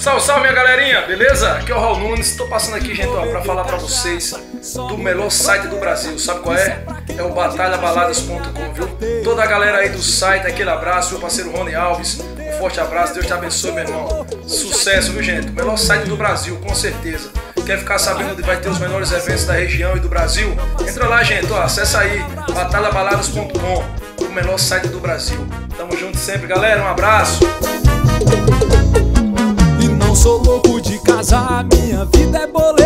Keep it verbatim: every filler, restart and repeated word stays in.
Salve, salve minha galerinha, beleza? Aqui é o Raul Nunes, tô passando aqui, gente, ó, pra falar pra vocês do melhor site do Brasil, sabe qual é? É o batalha baladas ponto com, viu? Toda a galera aí do site, aquele abraço, meu parceiro Rony Alves, um forte abraço, Deus te abençoe, meu irmão. Sucesso, viu, gente? O melhor site do Brasil, com certeza. Quer ficar sabendo onde vai ter os melhores eventos da região e do Brasil? Entra lá, gente, ó, acessa aí, batalha baladas ponto com, o melhor site do Brasil. Tamo junto sempre, galera, um abraço. E não sou louco de casar, minha vida é boleto.